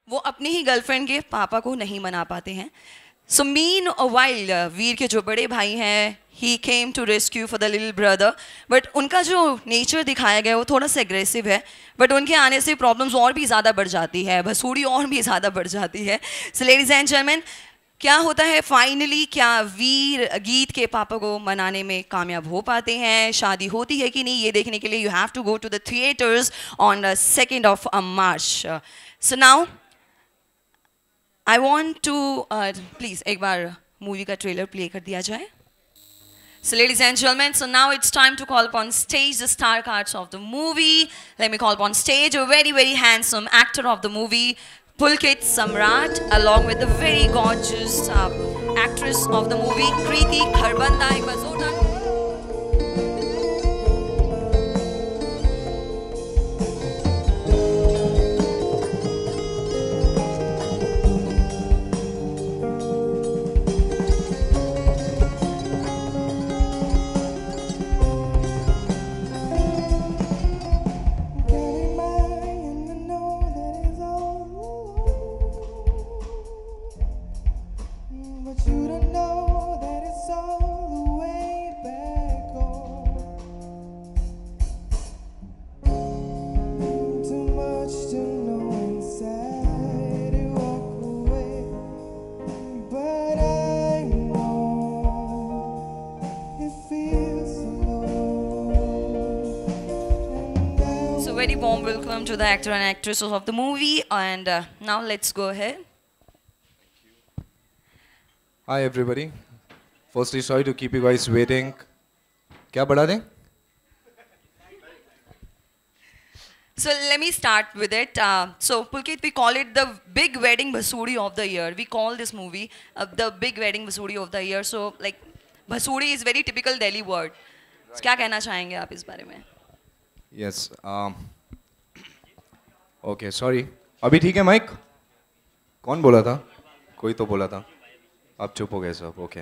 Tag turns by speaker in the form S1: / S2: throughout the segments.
S1: वो अपनी ही गर्लफ्रेंड के पापा को नहीं मना पाते हैं. So meanwhile, वीर के जो बड़े भाई हैं, he came to rescue for the little brother. But उनका जो nature दिखाया गया है वो थोड़ा सा aggressive है. But उनके आने से problems और भी ज़्यादा बढ़ जाती है, भसूड़ी और भी ज़्यादा बढ़ जाती है. So ladies and gentlemen, क्या होता है फाइनली? क्या वीर गीत के पापा को मनाने में कामयाब हो पाते हैं? शादी होती है कि नहीं, ये देखने के लिए you have to go to the theaters on the 2nd of March. So now I want to please एक बार मूवी का ट्रेलर प्ले कर दिया जाए. So ladies and gentlemen, so now it's time to call upon stage the star cards of the movie. Let me call upon stage a very, very handsome actor of the movie, Pulkit Samrat, along with the very gorgeous actress of the movie, Kriti. Kharbanda, एक बार जोरदार. Very warm welcome to the actor and actresses of the movie, and now let's go ahead.
S2: Hi everybody. Firstly, sorry to keep you guys waiting. क्या बढ़ा दें?
S1: So let me start with it. So Pulkit, we call it the big wedding basuri of the year. We call this movie the big wedding basuri of the year. So like basuri is very typical Delhi word. So क्या कहना चाहेंगे आप इस बारे में?
S2: Yes. Okay, sorry. अभी ठीक है माइक? कौन बोला था? कोई तो बोला था. आप चुप हो गए सब. Okay.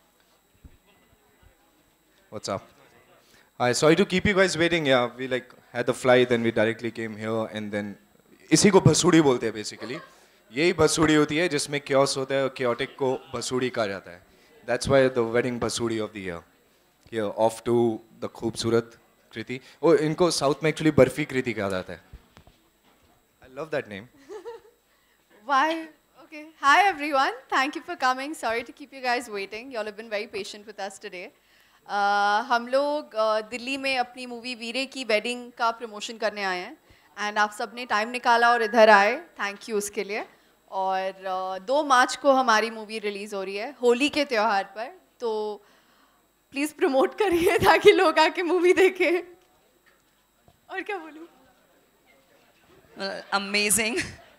S2: What's up? Hi, sorry to keep you guys waiting. Yeah, we like had the flight and we directly came here and then इसी को भसूड़ी बोलते हैं basically. यही भसूड़ी होती है जिसमें chaos होता है और chaotic को भसूड़ी कहा जाता है. That's why the wedding भसूड़ी of the year. Here off to the खूबसूरत Kriti. Oh, इनको साउथ में एक्चुअली बर्फी कृति कहा जाता है. I love that name.
S3: Why? Okay. Hi everyone. Thank you for coming. Sorry to keep you guys waiting. You all have been very patient with us today. हम लोग दिल्ली में अपनी movie वीरे की वेडिंग का प्रमोशन करने आए हैं एंड आप सब ने टाइम निकाला और इधर आए. थैंक यू उसके लिए. और 2 मार्च को हमारी मूवी रिलीज़ हो रही है होली के त्यौहार पर, तो प्लीज़ प्रमोट करिए ताकि लोग आके मूवी देखें. और क्या बोलूँ?
S1: Amazing.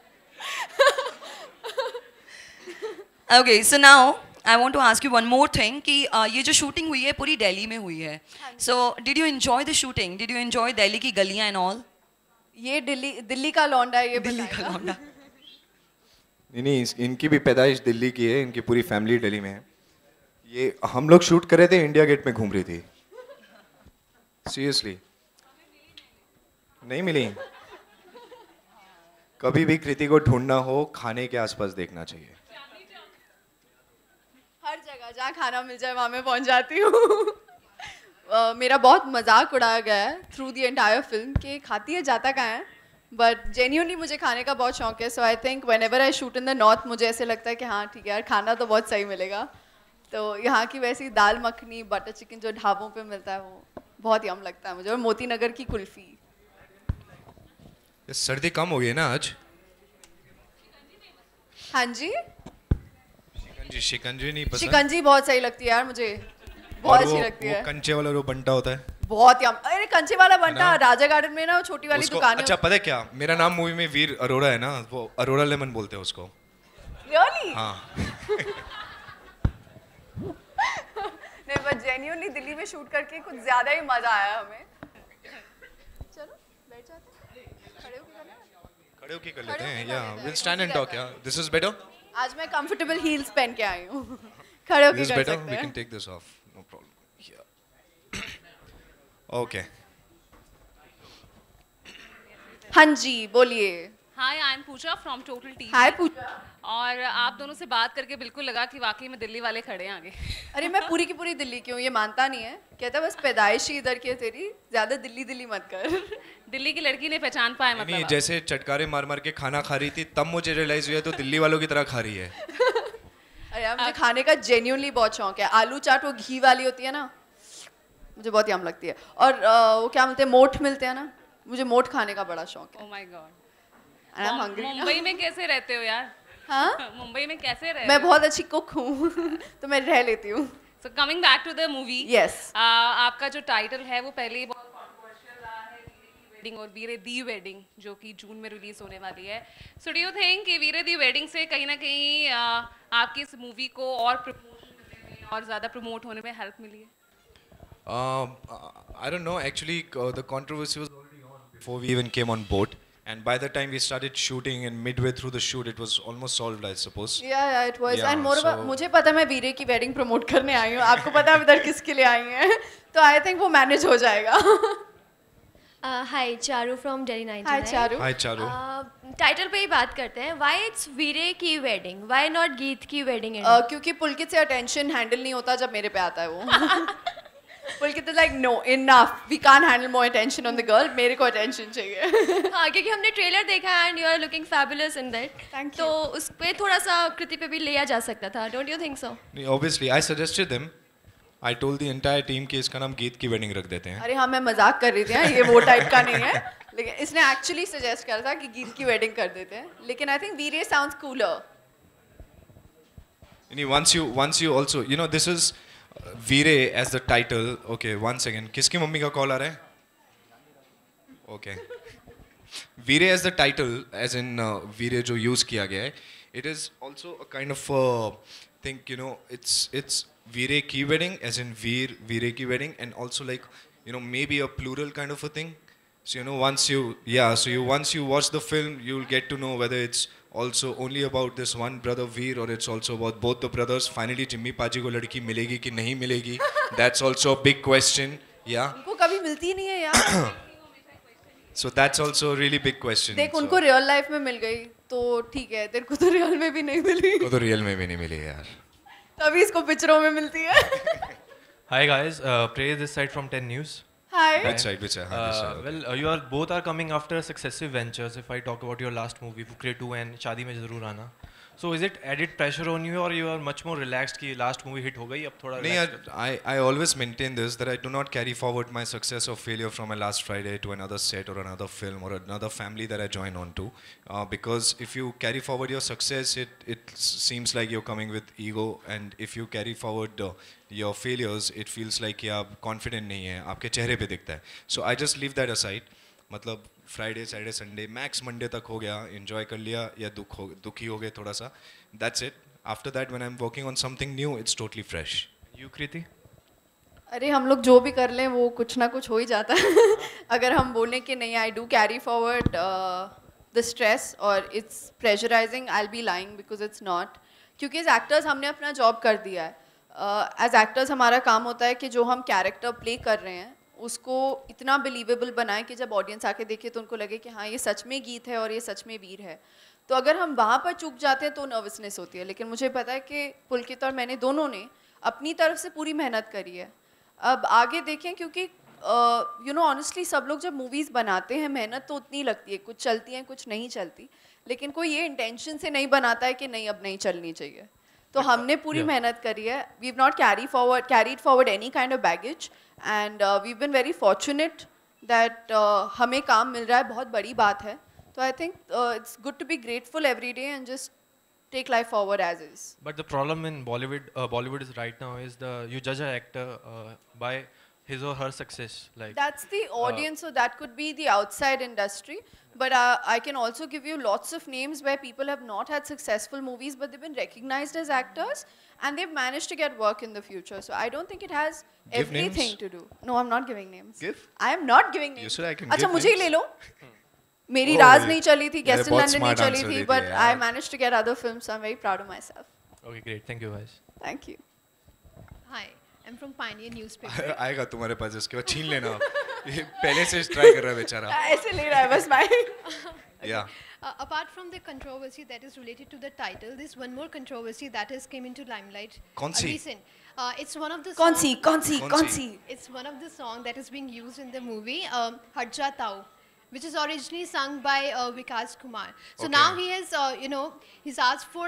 S1: Okay, so now I want to ask you one more thing कि ये जो shooting हुई है पूरी दिल्ली में हुई है. So did you enjoy the shooting? Did you enjoy Delhi की गलियाँ and all?
S3: ये दिल्ली का लौंडा है, ये
S1: दिल्ली का लौंडा.
S2: नहीं, इनकी भी पैदाइश दिल्ली की है, इनकी पूरी फैमिली दिल्ली में है. ये हम लोग शूट कर रहे थे, इंडिया गेट में घूम रही थी. सीरियसली नहीं मिली. कभी भी कृति को ढूंढना हो, खाने के आसपास देखना चाहिए.
S3: हर जगह जहाँ खाना मिल जाए वहाँ मैं पहुँच जाती हूँ. मेरा बहुत मजाक उड़ाया गया है थ्रू द एंटायर फिल्म कि खाती है जाता कहाँ है, बट जेन्युइनली मुझे खाने का बहुत शौक है. So I think whenever I shoot in the north मुझे ऐसे लगता है कि हाँ ठीक है यार, खाना तो बहुत सही मिलेगा. तो यहाँ की वैसी दाल मखनी, बटर चिकन जो ढाबों पे मिलता है वो बहुत यम लगता है मुझे. और मोती नगर की कुल्फी.
S2: सर्दी कम हो गई है ना आज?
S3: हाँ जी.
S2: शिकंजी नहीं पसंद?
S3: शिकंजी बहुत सही लगती है यार मुझे, बहुत अच्छी लगती है.
S2: कंचे वाला जो बंटा होता है
S3: बहुत यम. अरे कंचे वाला बंटा राजा गार्डन में ना, छोटी वाली दुकान है.
S2: अच्छा पता है क्या, मेरा नाम मूवी में वीर अरोड़ा है ना, वो अरोड़ा लेमन बोलते हैं उसको.
S3: रियली?
S2: हाँ.
S3: नहीं, बट जेन्युइनली दिल्ली में शूट करके कुछ ज्यादा ही मजा आया हमें. चलो बैठ जाते हैं.
S2: खड़े होके कर लेते हैं. या विल स्टैंड एंड टॉक. या दिस इज बेटर.
S3: आज मैं कंफर्टेबल हील्स पहन के आई हूँ. खड़े होके कर सकते हैं.
S2: We can take this off, no problem. Okay.
S3: हाँ जी बोलिए.
S4: Hi I am Pooja from Total TV.
S3: Hi Pooja.
S4: और आप दोनों से बात करके बिल्कुल लगा कि वाकई में दिल्ली वाले खड़े हैं आगे।
S3: अरे मैं पूरी की पूरी दिल्ली की हूँ, ये मानता नहीं है, कहता बस पैदाइशी इधर की है तेरी, ज्यादा दिल्ली दिल्ली मत कर।
S4: दिल्ली की लड़की ने पहचान पाया मतलब
S2: नहीं, जैसे चटकारे मार मार के खाना खा रही थी तब मुझे रियलाइज हुआ तो दिल्ली वालों की तरह खा रही है।
S3: अरे यार मुझे खाने का जेन्युइनली बहुत शौक है। आलू चाट वो घी वाली होती है ना, मुझे बहुत यम लगती है। और वो क्या मिलते हैं, मोठ मिलते हैं ना, मुझे मोठ खाने का बड़ा शौक है।
S4: Oh my god.
S3: I am hungry.
S4: Mumbai में कैसे रहते हो यार?
S3: हाँ
S4: मुंबई में कैसे रहते?
S3: मैं बहुत अच्छी कुक हूँ तो मैं रह लेती हूँ।
S4: So coming back to the movie,
S3: yes,
S4: आपका जो टाइटल है वो पहले ही बहुत कॉन्ट्रोवर्शियल रहा है, वीरे की वेडिंग और वीरे दी वेडिंग, जो कि जून में रिलीज होने वाली है। सो डू यू थिंक कि वीरे दी वेडिंग से कहीं ना कहीं आपकी इस मूवी को और प्रमोशन करने में और ज़्यादा प्रमोट होने में हेल्प मिली है?
S2: I don't know. Actually, the controversy was already on before we even came on board. And by the time we started shooting and midway through the shoot, it was almost solved, I suppose.
S3: yeah it was.
S2: Yeah,
S3: and moreover
S2: so-
S3: मुझे पता है मैं वीरे की wedding promote करने आई हूँ, आपको पता है इधर किसके लिए आई हैं, तो आई थिंक वो मैनेज हो जाएगा।
S5: Hi, Charu from Delhi 99.
S3: Hi Charu.
S2: Hi, Charu.
S5: Title पे ही बात करते हैं. Why it's वीरे की वेडिंग? Why not गीत की वेडिंग?
S3: क्योंकि पुलकित से अटेंशन हैंडल नहीं होता जब मेरे पे आता है वो। Pulkit is like no enough, we can't handle more attention on the girl, मेरे को अटेंशन चाहिए।
S5: हाँ, क्योंकि हमने ट्रेलर देखा and you are looking fabulous in that.
S3: Thank you.
S5: तो उस पे थोड़ा सा कृति पे भी लिया जा सकता था. Don't you think so?
S2: Obviously, I suggested them. I told the entire team कि इसका नाम गीत की वेडिंग रख देते हैं.
S3: अरे हाँ मैं मजाक कर रही थी, हाँ, ये वो टाइप का नहीं है, लेकिन इसने एक्चुअली सजेस्ट करा था कि गीत की वेडिंग कर देते हैं, लेकिन I think Veere sounds cooler.
S2: Once you also, you know, this is Veerey as the title. Okay, one second. किसकी मम्मी का कॉल आ रहा है? Okay. Veerey as the title, as in Veerey जो use किया गया है, it is also a kind of think, you know, it's Veerey की wedding, as in Veerey की wedding, and also like, you know, maybe a plural kind of a thing. So you know, once you watch the film, you'll get to know whether it's also only about this one brother Veer or it's also about both the brothers. Finally, Jimmy पाजी को लड़की मिलेगी कि नहीं मिलेगी? That's also a big question. Yeah.
S3: उनको कभी मिलती नहीं है यार।
S2: So that's also a really big question.
S3: देख उनको रियल लाइफ में मिल गई तो ठीक है, तेरे को तो रियल में भी नहीं मिली,
S2: को तो रियल में भी नहीं मिली यार.
S3: तभी इसको पिक्चरों में मिलती है।
S6: Hi guys, Praise this side from 10 News.
S3: Hi.
S2: Which side? This side.
S6: Well, you are both are coming after successive ventures. If I talk about your last movie, Fukre 2 and शादी में जरूर आना. So is it added pressure on you or you are much more relaxed कि last movie hit हो गई, अब थोड़ा
S2: नहीं
S6: relax
S2: यार, I always maintain this that I do not carry forward my success or failure from my last Friday to another set or another film or another family that I join on to, because if you carry forward your success, it seems like you're coming with ego, and if you carry forward your failures, it feels like कि आप confident नहीं है, आपके चेहरे पे दिखता है. So I just leave that aside. मतलब Friday Saturday Sunday max Monday तक हो गया, एंजॉय कर लिया, या दुखी हो गए थोड़ा सा, that's it. After that when I am working on something new, it's totally fresh.
S6: You Kriti?
S3: अरे हम लोग जो भी कर लें वो कुछ ना कुछ हो ही जाता है। अगर हम बोलें कि नहीं I do carry forward the stress और it's pressurizing, I will be lying because it's not, क्योंकि एज एक्टर्स हमने अपना जॉब कर दिया है. एज एक्टर्स हमारा काम होता है कि जो हम कैरेक्टर प्ले कर रहे हैं उसको इतना बिलीवेबल बनाएं कि जब ऑडियंस आके देखे तो उनको लगे कि हाँ ये सच में गीत है और ये सच में वीर है. तो अगर हम वहाँ पर चूक जाते हैं तो नर्वसनेस होती है, लेकिन मुझे पता है कि पुलकित और मैंने दोनों ने अपनी तरफ से पूरी मेहनत करी है. अब आगे देखें, क्योंकि यू नो ऑनेस्टली सब लोग जब मूवीज़ बनाते हैं मेहनत तो उतनी लगती है, कुछ चलती हैं कुछ नहीं चलती, लेकिन कोई ये इंटेंशन से नहीं बनाता है कि नहीं अब नहीं चलनी चाहिए. तो हमने पूरी मेहनत करी है. We have not carried forward any kind of baggage, and we have been very fortunate that हमें काम मिल रहा है, बहुत बड़ी बात है. तो I think it's good to be grateful every day and just take life forward as is.
S6: But the problem in Bollywood is right now is you judge an actor by his or her success. Like
S3: that's the audience, so that could be the outside industry. But I can also give you lots of names where people have not had successful movies, but they've been recognized as actors and they've managed to get work in the future. So I don't think it has
S2: Give
S3: everything
S2: names?
S3: to do. No, I'm not giving names.
S2: Give?
S3: I am not giving names.
S2: You said I can
S3: अच्छा
S2: give
S3: मुझे ही
S2: names?
S3: ले लो. मेरी
S2: Oh,
S3: राज
S2: ये-
S3: नहीं चली थी, guest इन
S2: बहुत
S3: London नहीं
S2: smart
S3: चली
S2: answer
S3: थी,
S2: दे
S3: but
S2: दिया
S3: I
S2: यार.
S3: managed to get other films, so I'm very proud of myself.
S6: okay, great. Thank you guys.
S3: Thank you.
S7: Hi, I'm from Pioneer Newspaper.
S2: आएगा तुम्हारे पास, इसके बाद छीन लेना. ये पहले से ट्राई कर रहा है बेचारा.
S3: ऐसे ले रहा है बस mike.
S2: Yeah.
S7: Apart from the controversy that is related to the title, there's one more controversy that has came into limelight.
S2: कौन सी?
S7: Recent. It's one of the
S1: कौन
S7: songs-
S1: C
S7: It's one of the songs that is being used in the movie, Harja Tau, which is originally sung by Vikas Kumar. So
S2: Okay.
S7: now he has, he's asked for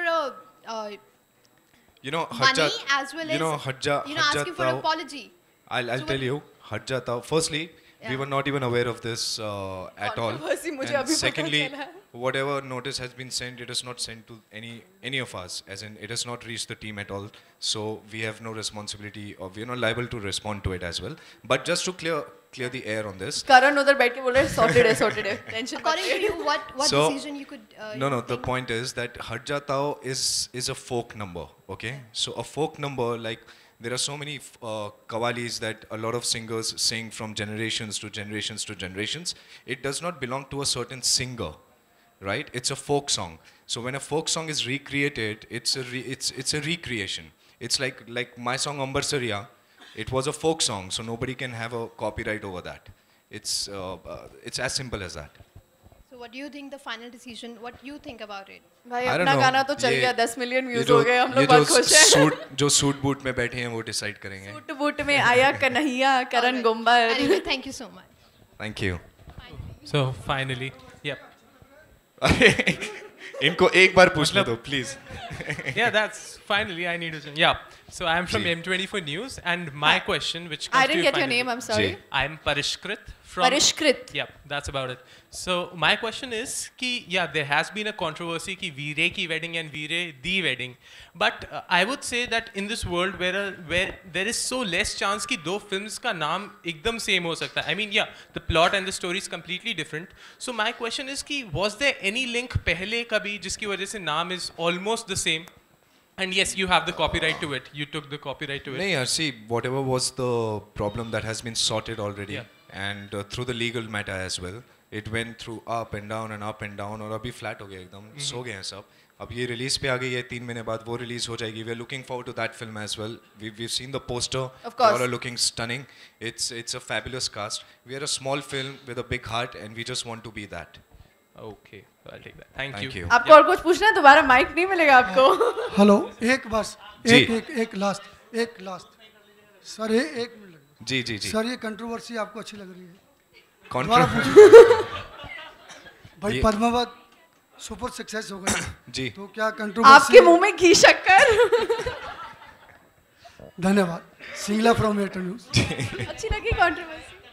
S2: You know,
S7: money as well as,
S2: Hajja
S7: asking for
S2: Tau.
S7: apology.
S2: I'll
S7: So
S2: tell
S7: what-
S2: you, Hajja Tau. Firstly, we
S7: Yeah.
S2: were not even aware of this at all.
S1: Controversy मुझे
S2: And
S1: अभी पता
S2: secondly,
S1: चला है।
S2: whatever notice has been sent, it is not sent to any of us. As in, it has not reached the team at all. So we have no responsibility, or we are not liable to respond to it as well. But just to clear the air on this.
S1: करण उधर बैठ के बोल रहे sorted है tension
S7: According to you, what
S2: So,
S7: decision you could?
S2: No,
S7: you
S2: the
S7: think-
S2: point is that Harja Tau is a folk number, okay? So a folk number, like there are so many qawwalis that a lot of singers sing from generations to generations to generations. It does not belong to a certain singer, right? It's a folk song. So when a folk song is recreated, it's a recreation. It's like my song Ambar Sariya. It was a folk song, so nobody can have a copyright over that. It's as simple as that.
S7: So what do you think the final decision? What you think about it?
S1: भाई
S2: I don't
S1: अपना
S2: know,
S1: गाना तो चल
S2: ये-
S1: गया 10 million
S2: ये
S1: views
S2: जो-
S1: हो गए हम
S2: ये
S1: लोग बहुत खुश हैं
S2: जो सूट बूट में बैठे हैं वो डिसाइड करेंगे.
S1: सूट बूट में आया कन्हैया करण
S7: Alright.
S1: Gumber
S7: Anyway, thank you so much.
S2: Thank you.
S8: So finally, yep.
S2: इनको एक बार पूछने दो please.
S8: Yeah, that's finally I need to say. Yeah. So I'm from
S2: जी.
S8: M24 News, and my question, which comes
S1: I
S8: to
S1: didn't
S8: you
S1: get your
S8: finally.
S1: name, I'm sorry.
S2: जी.
S8: I'm Parishkrit from.
S1: परिष्कृत
S8: Yep, that's about it. So my question is कि yeah, there has been a controversy कि Veerey की wedding and Veerey the wedding, but I would say that in this world where there is so less chance कि दो films का नाम एकदम same हो सकता है. I mean yeah, the plot and the story is completely different. So my question is कि was there any link पहले कभी जिसकी वजह से नाम is almost the same? And yes, you have the copyright to it. You took the copyright to it.
S2: नहीं यार, see, whatever was the problem that has been sorted already,
S8: Yeah.
S2: and through the legal matter as well, it went through up and down और अभी flat हो गया एकदम, सो गए हैं सब. अब ये release पे आ गई है 3 महीने बाद, वो release हो जाएगी. We are looking forward to that film as well. We've seen the poster.
S1: Of course.
S2: All are looking stunning. It's a fabulous cast. We are a small film with a big heart, and we just want to be that.
S8: Okay, so I'll take that. Thank
S2: Thank
S8: you.
S2: you.
S1: आपको और कुछ पूछना है दोबारा mic नहीं मिलेगा आपको
S9: hello एक बस
S2: जी.
S9: एक लास्ट सर ये एक मिनट लगेगा.
S2: जी जी जी.
S9: सर ये कंट्रोवर्सी आपको अच्छी लग रही है?
S2: Contra-
S9: भाई
S2: ये-
S9: पद्मावत सुपर सक्सेस हो गई
S2: जी.
S9: तो क्या
S1: आपके
S9: कंट्रोवर्सी?
S1: मुंह में घी शक्कर
S9: धन्यवाद. Singla from eight news.
S1: अच्छी लगी कंट्रोवर्सी